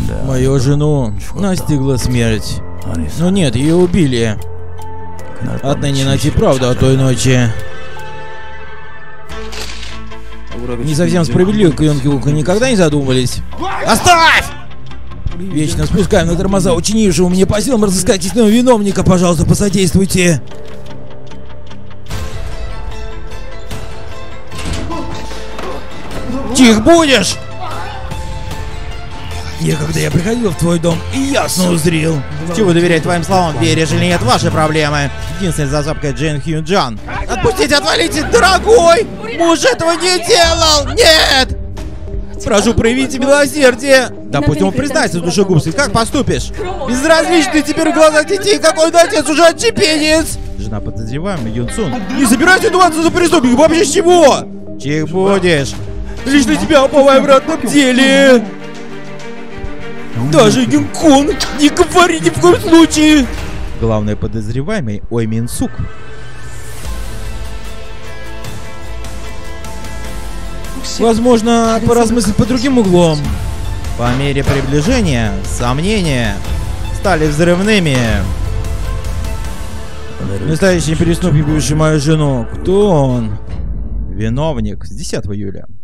Мою жену настигла смерть. Но нет, ее убили. Отныне найти правду о той ночи. Не совсем справедливо, Кёнг-Юка, никогда не задумывались? Оставь! Вечно спускаем на тормоза учинившего мне по силам разыскать истинного виновника, пожалуйста, посодействуйте. Тих будешь! Некогда я приходил в твой дом и ясно узрел. Чего доверять твоим словам, веришь или нет, ваши проблемы. Единственная зацепка Джейн Хью Джан. Отпустите, отвалите, дорогой! Муж этого не делал! Нет! Прошу, проявите милосердие! Допустим, он признается душегубстве. Как поступишь? Безразличный теперь в глазах детей, какой он отец, уже отчепенец! Жена подозреваемая Юн Сун. Не собирайся отдуваться за преступника, вообще с чего? Чих будешь. Лично тебя уповаю в ратном деле. Даже Юн-кун, не говори ни в коем случае! Главный подозреваемый Ой Мин Сук. Возможно, поразмыслить под другим углом. По мере приближения, сомнения стали взрывными. Настоящий преступник, убивший мою жену. Кто он? Виновник с 10 июля.